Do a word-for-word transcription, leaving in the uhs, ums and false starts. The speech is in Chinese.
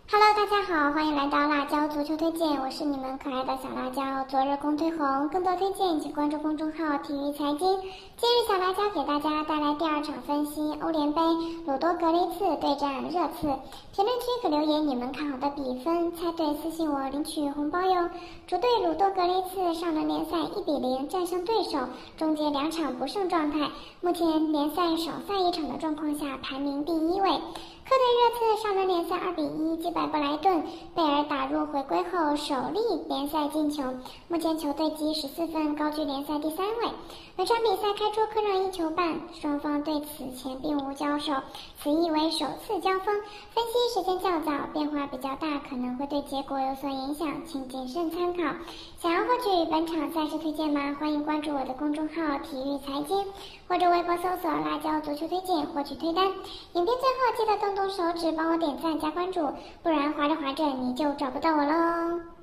Hello，大家好，欢迎来到辣椒足球推荐，我是你们可爱的小辣椒。昨日公推红，更多推荐请关注公众号体育财经。今日小辣椒给大家带来第二场分析，欧联杯鲁多格雷茨对战热刺。评论区可留言你们看好的比分，猜对私信我领取红包哟。主队鲁多格雷茨上轮联赛一比零战胜对手，终结两场不胜状态，目前联赛少赛一场的状况下排名第一位。客队热刺上轮联赛二比一击败布莱顿，贝尔打入回归后首粒联赛进球，目前球队积十四分，高居联赛第三位。本场比赛开出客让一球半，双方对此前并无交手，此役为首次交锋。分析时间较早，变化比较大，可能会对结果有所影响，请谨慎参考。想要获取本场赛事推荐吗？欢迎关注我的公众号体育财经，或者微博搜索辣椒足球推荐获取推单。影片最后记得动动手指帮我点赞加关注，不然滑着滑着你就找不到我喽。